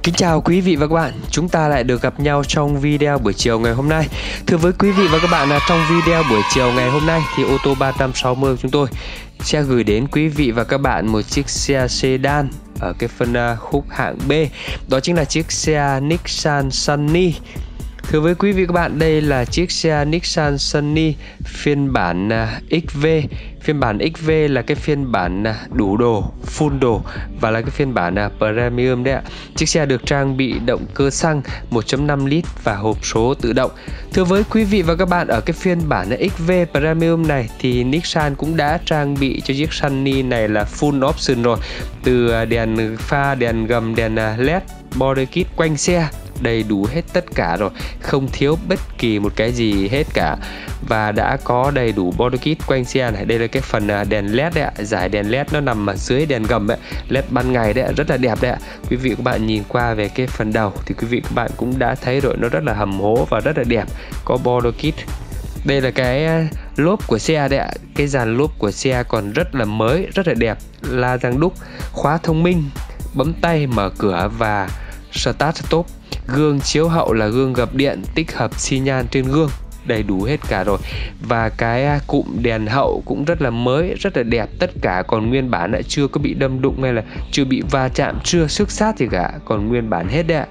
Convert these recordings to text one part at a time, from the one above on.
Kính chào quý vị và các bạn, chúng ta lại được gặp nhau trong video buổi chiều ngày hôm nay. Thưa với quý vị và các bạn, trong video buổi chiều ngày hôm nay thì ô tô 360 của chúng tôi sẽ gửi đến quý vị và các bạn một chiếc xe sedan ở cái phân khúc hạng B. Đó chính là chiếc xe Nissan Sunny. Thưa với quý vị và các bạn, đây là chiếc xe Nissan Sunny phiên bản XV. Phiên bản XV là cái phiên bản đủ đồ, full đồ và là cái phiên bản premium đấy ạ. Chiếc xe được trang bị động cơ xăng 1.5 lít và hộp số tự động. Thưa với quý vị và các bạn, ở cái phiên bản XV Premium này thì Nissan cũng đã trang bị cho chiếc Sunny này là full option rồi. Từ đèn pha, đèn gầm, đèn LED, body kit quanh xe, đầy đủ hết tất cả rồi, không thiếu bất kỳ một cái gì hết cả. Và đã có đầy đủ body kit quanh xe này. Đây là cái phần đèn LED đấy ạ, dải đèn LED nó nằm ở dưới đèn gầm ấy, LED ban ngày đấy ạ, rất là đẹp đấy ạ. Quý vị các bạn nhìn qua về cái phần đầu thì quý vị các bạn cũng đã thấy rồi, nó rất là hầm hố và rất là đẹp, có body kit. Đây là cái lốp của xe đấy ạ, cái dàn lốp của xe còn rất là mới, rất là đẹp, la răng đúc, khóa thông minh, bấm tay mở cửa và start stop. Gương chiếu hậu là gương gập điện, tích hợp xi nhan trên gương, đầy đủ hết cả rồi. Và cái cụm đèn hậu cũng rất là mới, rất là đẹp, tất cả còn nguyên bản, đã chưa có bị đâm đụng hay là chưa bị va chạm, chưa xước sát gì cả, còn nguyên bản hết đấy ạ.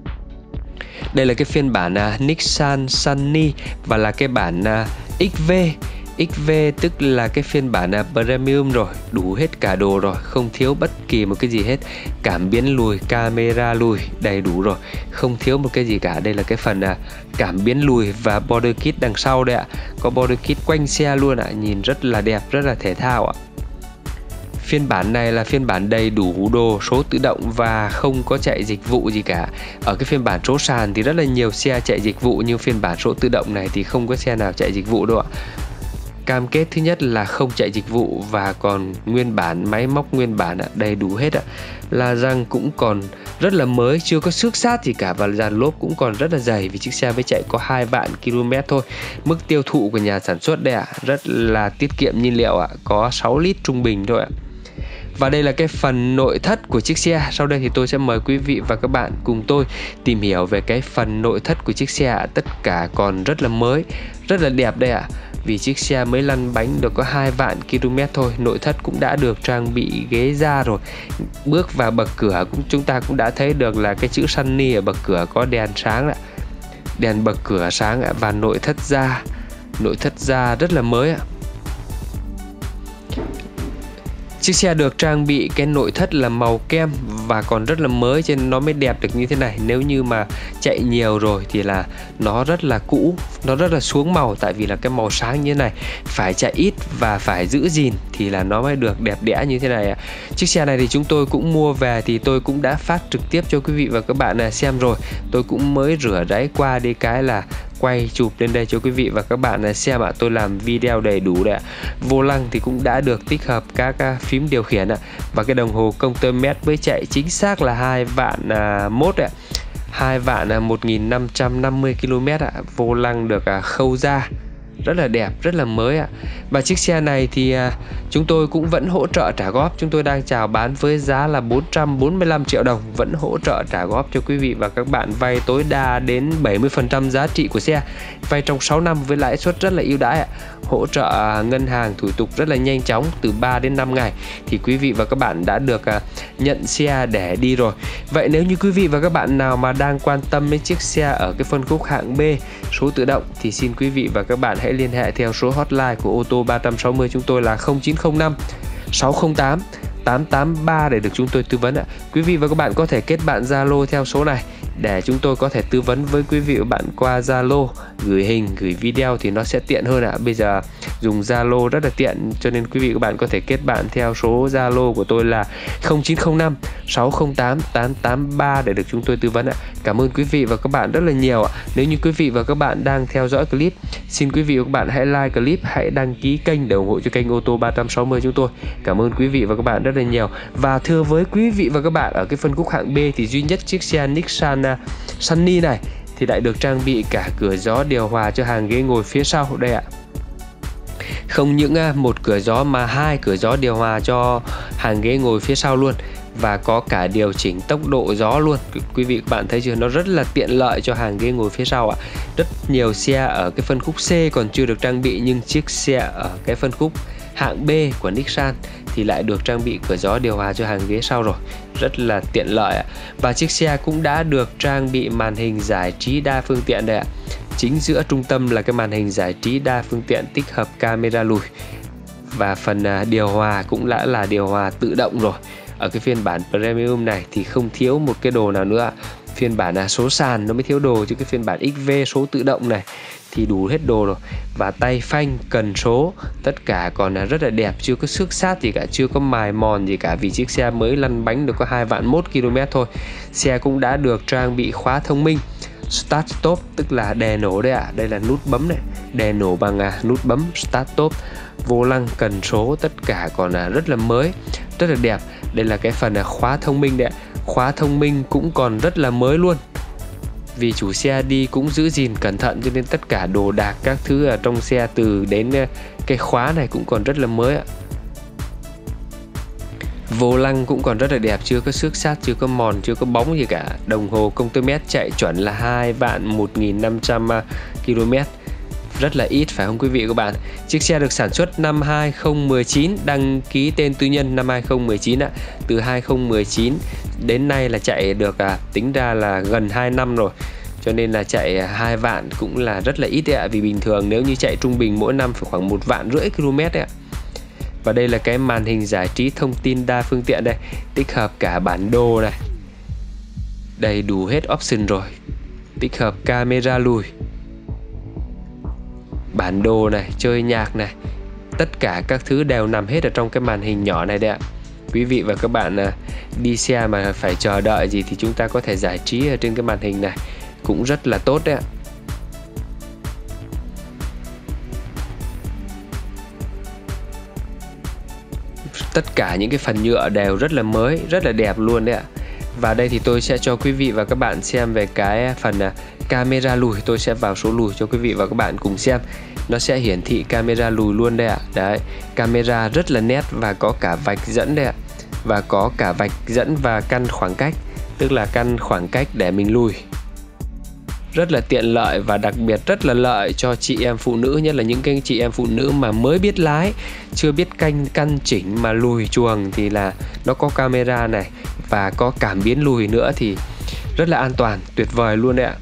Đây là cái phiên bản Nissan Sunny và là cái bản XV. XV tức là cái phiên bản premium rồi, đủ hết cả đồ rồi, không thiếu bất kỳ một cái gì hết. Cảm biến lùi, camera lùi, đầy đủ rồi, không thiếu một cái gì cả. Đây là cái phần cảm biến lùi và body kit đằng sau đây ạ, có body kit quanh xe luôn ạ, nhìn rất là đẹp, rất là thể thao ạ. Phiên bản này là phiên bản đầy đủ đồ số tự động và không có chạy dịch vụ gì cả. Ở cái phiên bản số sàn thì rất là nhiều xe chạy dịch vụ, nhưng phiên bản số tự động này thì không có xe nào chạy dịch vụ đâu ạ. Cam kết thứ nhất là không chạy dịch vụ và còn nguyên bản, máy móc nguyên bản đầy đủ hết ạ. La răng cũng còn rất là mới, chưa có xước sát gì cả, và dàn lốp cũng còn rất là dày vì chiếc xe mới chạy có 2 vạn km thôi. Mức tiêu thụ của nhà sản xuất đây ạ, rất là tiết kiệm nhiên liệu ạ, có 6 lít trung bình thôi ạ. Và đây là cái phần nội thất của chiếc xe. Sau đây thì tôi sẽ mời quý vị và các bạn cùng tôi tìm hiểu về cái phần nội thất của chiếc xe. Tất cả còn rất là mới, rất là đẹp đây ạ. Vì chiếc xe mới lăn bánh được có 2 vạn km thôi. Nội thất cũng đã được trang bị ghế da rồi. Bước vào bậc cửa chúng ta cũng đã thấy được là cái chữ Sunny ở bậc cửa có đèn sáng ạ, đèn bậc cửa sáng ạ. Và nội thất da rất là mới ạ. Chiếc xe được trang bị cái nội thất là màu kem và còn rất là mới, cho nên nó mới đẹp được như thế này. Nếu như mà chạy nhiều rồi thì là nó rất là cũ, nó rất là xuống màu, tại vì là cái màu sáng như thế này phải chạy ít và phải giữ gìn thì là nó mới được đẹp đẽ như thế này. Chiếc xe này thì chúng tôi cũng mua về thì tôi cũng đã phát trực tiếp cho quý vị và các bạn xem rồi. Tôi cũng mới rửa ráy qua đi cái là quay chụp lên đây cho quý vị và các bạn xem ạ. Tôi làm video đầy đủ đấy ạ. Vô lăng thì cũng đã được tích hợp các phím điều khiển ạ. Và cái đồng hồ công tơ mét với chạy chính xác là 2 vạn 1 ạ, 2 vạn 1550 km ạ. Vô lăng được khâu ra, rất là đẹp, rất là mới ạ. Và chiếc xe này thì chúng tôi cũng vẫn hỗ trợ trả góp. Chúng tôi đang chào bán với giá là 445 triệu đồng, vẫn hỗ trợ trả góp cho quý vị và các bạn, vay tối đa đến 70% giá trị của xe, vay trong 6 năm với lãi suất rất là ưu đãi ạ. Hỗ trợ ngân hàng, thủ tục rất là nhanh chóng, từ 3 đến 5 ngày thì quý vị và các bạn đã được nhận xe để đi rồi. Vậy nếu như quý vị và các bạn nào mà đang quan tâm đến chiếc xe ở cái phân khúc hạng B số tự động thì xin quý vị và các bạn hãy liên hệ theo số hotline của ô tô 360 chúng tôi là 0905 608 883 để được chúng tôi tư vấn ạ. Quý vị và các bạn có thể kết bạn Zalo theo số này để chúng tôi có thể tư vấn với quý vị và bạn qua Zalo, gửi hình, gửi video thì nó sẽ tiện hơn ạ. Bây giờ dùng Zalo rất là tiện, cho nên quý vị và các bạn có thể kết bạn theo số Zalo của tôi là 0905 608 883 để được chúng tôi tư vấn ạ. Cảm ơn quý vị và các bạn rất là nhiều ạ. Nếu như quý vị và các bạn đang theo dõi clip, xin quý vị và các bạn hãy like clip, hãy đăng ký kênh để ủng hộ cho kênh ô tô 360 chúng tôi. Cảm ơn quý vị và các bạn rất là nhiều. Và thưa với quý vị và các bạn, ở cái phân khúc hạng B thì duy nhất chiếc xe Nissan Sunny này thì lại được trang bị cả cửa gió điều hòa cho hàng ghế ngồi phía sau đây ạ. Không những một cửa gió mà 2 cửa gió điều hòa cho hàng ghế ngồi phía sau luôn. và có cả điều chỉnh tốc độ gió luôn. Quý vị các bạn thấy chưa, nó rất là tiện lợi cho hàng ghế ngồi phía sau ạ. Rất nhiều xe ở cái phân khúc C còn chưa được trang bị, nhưng chiếc xe ở cái phân khúc hạng B của Nissan thì lại được trang bị cửa gió điều hòa cho hàng ghế sau rồi, rất là tiện lợi ạ. Và chiếc xe cũng đã được trang bị màn hình giải trí đa phương tiện đây ạ. Chính giữa trung tâm là cái màn hình giải trí đa phương tiện tích hợp camera lùi, và phần điều hòa cũng đã là điều hòa tự động rồi. Ở cái phiên bản Premium này thì không thiếu một cái đồ nào nữa. Phiên bản số sàn nó mới thiếu đồ, chứ cái phiên bản XV số tự động này thì đủ hết đồ rồi. Và tay phanh, cần số, tất cả còn rất là đẹp, chưa có xước sát gì cả, chưa có mài mòn gì cả, vì chiếc xe mới lăn bánh được có 2.100.000 km thôi. Xe cũng đã được trang bị khóa thông minh Start Stop, tức là đè nổ đấy ạ. Đây là nút bấm này, đè nổ bằng nút bấm Start Stop. Vô lăng, cần số, tất cả còn rất là mới, rất là đẹp. Đây là cái phần khóa thông minh đấy ạ. Khóa thông minh cũng còn rất là mới luôn, vì chủ xe đi cũng giữ gìn cẩn thận, cho nên tất cả đồ đạc các thứ ở trong xe từ đến cái khóa này cũng còn rất là mới ạ. Vô lăng cũng còn rất là đẹp, chưa có xước sát, chưa có mòn, chưa có bóng gì cả. Đồng hồ công tơ mét chạy chuẩn là 2.1.500 km, rất là ít phải không quý vị các bạn. Chiếc xe được sản xuất năm 2019, đăng ký tên tư nhân năm 2019 ạ. Từ 2019 đến nay là chạy được tính ra là gần 2 năm rồi, cho nên là chạy 2 vạn cũng là rất là ít đấy ạ. Vì bình thường nếu như chạy trung bình mỗi năm phải khoảng 1,5 vạn km đấy ạ. Và đây là cái màn hình giải trí thông tin đa phương tiện đây, tích hợp cả bản đồ này, đầy đủ hết option rồi, tích hợp camera lùi, bản đồ này, chơi nhạc này, tất cả các thứ đều nằm hết ở trong cái màn hình nhỏ này đấy ạ. Quý vị và các bạn đi xe mà phải chờ đợi gì thì chúng ta có thể giải trí ở trên cái màn hình này, cũng rất là tốt đấy ạ. Tất cả những cái phần nhựa đều rất là mới, rất là đẹp luôn đấy ạ. Và đây thì tôi sẽ cho quý vị và các bạn xem về cái phần camera lùi. Tôi sẽ vào số lùi cho quý vị và các bạn cùng xem. Nó sẽ hiển thị camera lùi luôn đây ạ. Đấy, camera rất là nét và có cả vạch dẫn đây ạ. Và có cả vạch dẫn và căn khoảng cách, tức là căn khoảng cách để mình lùi. Rất là tiện lợi và đặc biệt rất là lợi cho chị em phụ nữ, nhất là những cái chị em phụ nữ mà mới biết lái, chưa biết căn chỉnh mà lùi chuồng, thì là nó có camera này và có cảm biến lùi nữa thì rất là an toàn, tuyệt vời luôn đấy ạ.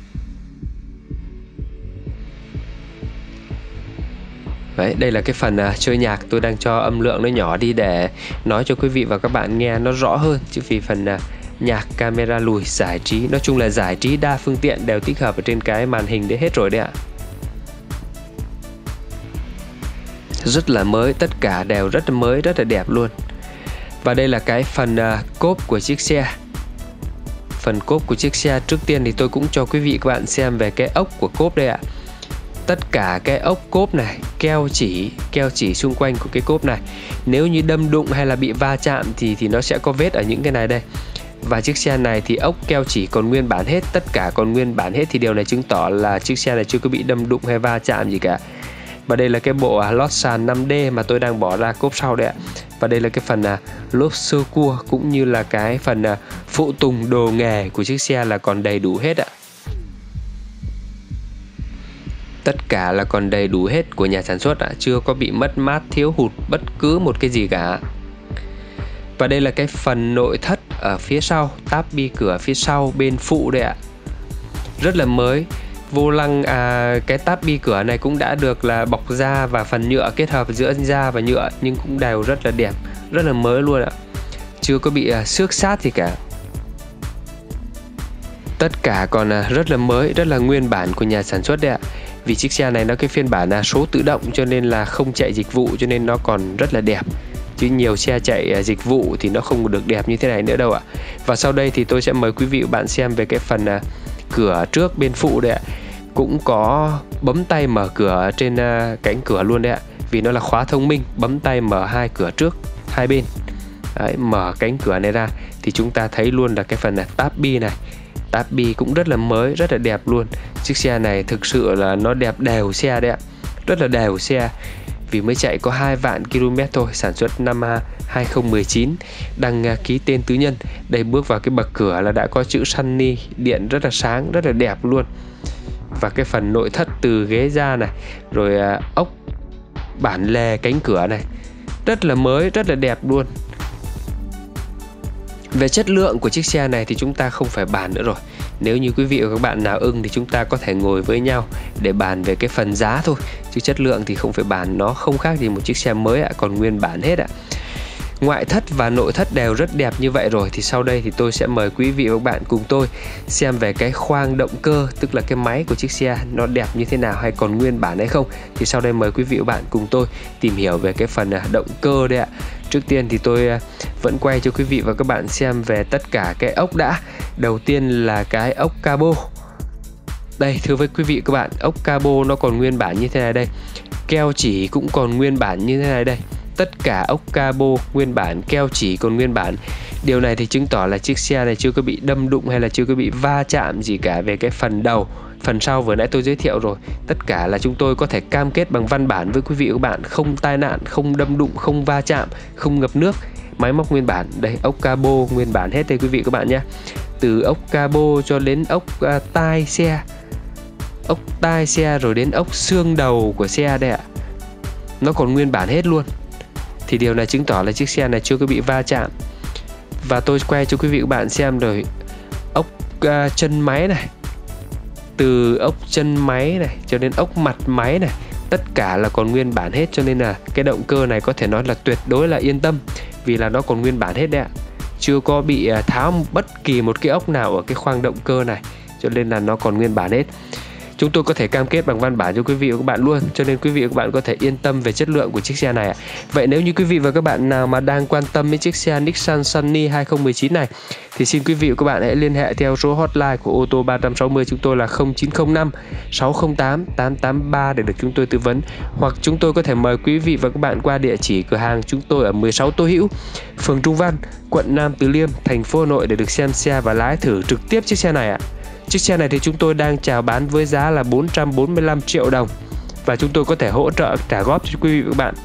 Đấy, đây là cái phần chơi nhạc, tôi đang cho âm lượng nó nhỏ đi để nói cho quý vị và các bạn nghe nó rõ hơn, chứ vì phần nhạc, camera lùi, giải trí, nói chung là giải trí đa phương tiện đều tích hợp ở trên cái màn hình đấy hết rồi đấy ạ. Rất là mới, tất cả đều rất là mới, rất là đẹp luôn. Và đây là cái phần cốp của chiếc xe. Phần cốp của chiếc xe, trước tiên thì tôi cũng cho quý vị các bạn xem về cái ốc của cốp đây ạ. Tất cả cái ốc cốp này, keo chỉ xung quanh của cái cốp này, nếu như đâm đụng hay là bị va chạm thì nó sẽ có vết ở những cái này đây. Và chiếc xe này thì ốc keo chỉ còn nguyên bản hết, tất cả còn nguyên bản hết, thì điều này chứng tỏ là chiếc xe này chưa có bị đâm đụng hay va chạm gì cả. Và đây là cái bộ lót sàn 5D mà tôi đang bỏ ra cốp sau đấy ạ. Và đây là cái phần lốp sơ cua cũng như là cái phần phụ tùng đồ nghề của chiếc xe là còn đầy đủ hết ạ. Tất cả là còn đầy đủ hết của nhà sản xuất ạ, chưa có bị mất mát, thiếu hụt bất cứ một cái gì cả. Và đây là cái phần nội thất ở phía sau, táp bi cửa phía sau bên phụ đây ạ. Rất là mới. Vô lăng cái táp bi cửa này cũng đã được là bọc da và phần nhựa kết hợp giữa da và nhựa, nhưng cũng đều rất là đẹp, rất là mới luôn ạ. Chưa có bị xước sát gì cả. Tất cả còn rất là mới, rất là nguyên bản của nhà sản xuất đây ạ. Vì chiếc xe này nó cái phiên bản số tự động cho nên là không chạy dịch vụ, cho nên nó còn rất là đẹp. Chứ nhiều xe chạy dịch vụ thì nó không được đẹp như thế này nữa đâu ạ. Và sau đây thì tôi sẽ mời quý vị và bạn xem về cái phần cửa trước bên phụ đây ạ. Cũng có bấm tay mở cửa trên cánh cửa luôn đấy ạ. Vì nó là khóa thông minh, bấm tay mở hai cửa trước, hai bên. Đấy, mở cánh cửa này ra thì chúng ta thấy luôn là cái phần táp bi này. Táp bi cũng rất là mới, rất là đẹp luôn. Chiếc xe này thực sự là nó đẹp đều xe đấy ạ. Rất là đều xe. vì mới chạy có 2 vạn km thôi, sản xuất năm 2019, đăng ký tên tư nhân. Đây, bước vào cái bậc cửa là đã có chữ Sunny, điện rất là sáng, rất là đẹp luôn. Và cái phần nội thất từ ghế da này, rồi ốc bản lề cánh cửa này, rất là mới, rất là đẹp luôn. Về chất lượng của chiếc xe này thì chúng ta không phải bàn nữa rồi. Nếu như quý vị và các bạn nào ưng thì chúng ta có thể ngồi với nhau để bàn về cái phần giá thôi. Chứ chất lượng thì không phải bàn, nó không khác gì một chiếc xe mới ạ, còn nguyên bản hết ạ. Ngoại thất và nội thất đều rất đẹp như vậy rồi, thì sau đây thì tôi sẽ mời quý vị và các bạn cùng tôi xem về cái khoang động cơ, tức là cái máy của chiếc xe nó đẹp như thế nào hay còn nguyên bản hay không. Thì sau đây mời quý vị và các bạn cùng tôi tìm hiểu về cái phần động cơ đây ạ. Trước tiên thì tôi vẫn quay cho quý vị và các bạn xem về tất cả cái ốc đã. Đầu tiên là cái ốc cabo. Đây, thưa với quý vị và các bạn, ốc cabo nó còn nguyên bản như thế này đây. Keo chỉ cũng còn nguyên bản như thế này đây. Tất cả ốc cabo nguyên bản, keo chỉ còn nguyên bản. Điều này thì chứng tỏ là chiếc xe này chưa có bị đâm đụng hay là chưa có bị va chạm gì cả về cái phần đầu. Phần sau vừa nãy tôi giới thiệu rồi, tất cả là chúng tôi có thể cam kết bằng văn bản với quý vị và các bạn, không tai nạn, không đâm đụng, không va chạm, không ngập nước. Máy móc nguyên bản. Đây, ốc cabo nguyên bản hết đây quý vị và các bạn nhé. Từ ốc cabo cho đến ốc tai xe, ốc tai xe, rồi đến ốc xương đầu của xe đây ạ, nó còn nguyên bản hết luôn. Thì điều này chứng tỏ là chiếc xe này chưa có bị va chạm. Và tôi quay cho quý vị và các bạn xem rồi, ốc chân máy này, từ ốc chân máy này cho đến ốc mặt máy này, tất cả là còn nguyên bản hết. Cho nên là cái động cơ này có thể nói là tuyệt đối là yên tâm, vì là nó còn nguyên bản hết đấy ạ. Chưa có bị tháo bất kỳ một cái ốc nào ở cái khoang động cơ này, cho nên là nó còn nguyên bản hết. Chúng tôi có thể cam kết bằng văn bản cho quý vị và các bạn luôn, cho nên quý vị và các bạn có thể yên tâm về chất lượng của chiếc xe này ạ. Vậy nếu như quý vị và các bạn nào mà đang quan tâm đến chiếc xe Nissan Sunny 2019 này thì xin quý vị và các bạn hãy liên hệ theo số hotline của ô tô 360 chúng tôi là 0905 608 883 để được chúng tôi tư vấn, hoặc chúng tôi có thể mời quý vị và các bạn qua địa chỉ cửa hàng chúng tôi ở 16 Tô Hữu, phường Trung Văn, quận Nam Từ Liêm, thành phố Hà Nội để được xem xe và lái thử trực tiếp chiếc xe này ạ. Chiếc xe này thì chúng tôi đang chào bán với giá là 445 triệu đồng và chúng tôi có thể hỗ trợ trả góp cho quý vị và các bạn.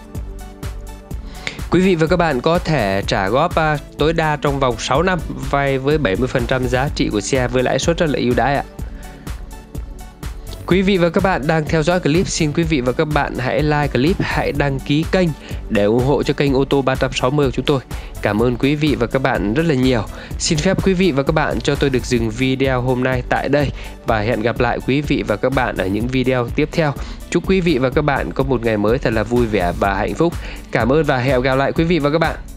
Quý vị và các bạn có thể trả góp tối đa trong vòng 6 năm, vay với 70% giá trị của xe với lãi suất rất là ưu đãi ạ. Quý vị và các bạn đang theo dõi clip, xin quý vị và các bạn hãy like clip, hãy đăng ký kênh để ủng hộ cho kênh ô tô 360 của chúng tôi. Cảm ơn quý vị và các bạn rất là nhiều. Xin phép quý vị và các bạn cho tôi được dừng video hôm nay tại đây và hẹn gặp lại quý vị và các bạn ở những video tiếp theo. Chúc quý vị và các bạn có một ngày mới thật là vui vẻ và hạnh phúc. Cảm ơn và hẹn gặp lại quý vị và các bạn.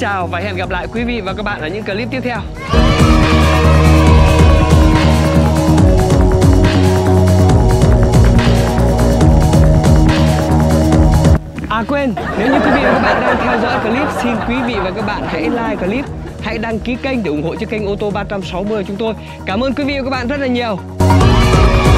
chào và hẹn gặp lại quý vị và các bạn ở những clip tiếp theo. À quên, nếu như quý vị và các bạn đang theo dõi clip, xin quý vị và các bạn hãy like clip, hãy đăng ký kênh để ủng hộ cho kênh ô tô 360 của chúng tôi. Cảm ơn quý vị và các bạn rất là nhiều.